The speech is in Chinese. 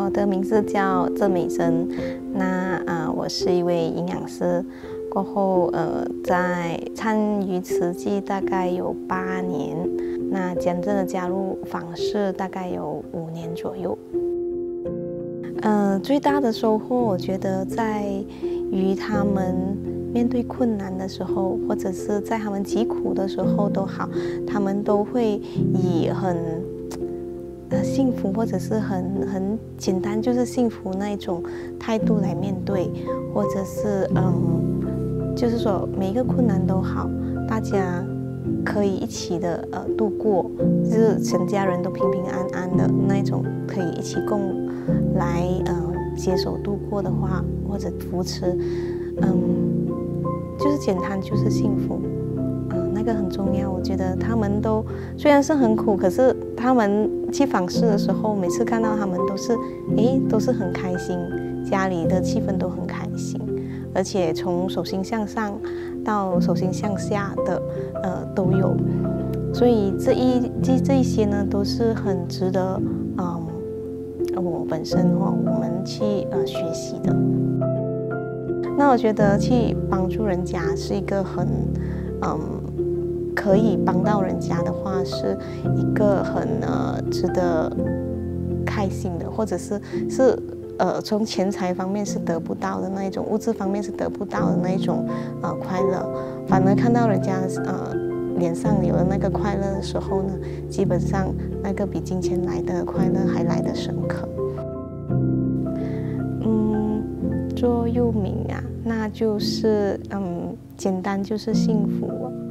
我的名字叫郑美珍，我是一位营养师，过后在参与慈济大概有8年，真正的加入访视大概有5年左右。最大的收获，我觉得在于他们面对困难的时候，或者是在他们疾苦的时候都好，他们都会以很幸福，或者是很简单，就是幸福那一种态度来面对，或者是就是说每一个困难都好，大家可以一起的度过，就是全家人都平平安安的那一种，可以一起共来携手度过的话，或者扶持，就是简单就是幸福。那个很重要，我觉得他们都虽然是很苦，可是他们去访视的时候，每次看到他们都是很开心，家里的气氛都很开心，而且从手心向上到手心向下的都有，所以这一些呢都是很值得我本身我们去学习的。那我觉得去帮助人家是一个很可以帮到人家的话，是一个很值得开心的，或者是从钱财方面是得不到的那一种，物质方面是得不到的那一种快乐，反而看到人家脸上有了那个快乐的时候呢，基本上那个比金钱来的快乐还来得深刻。座右铭那就是简单就是幸福。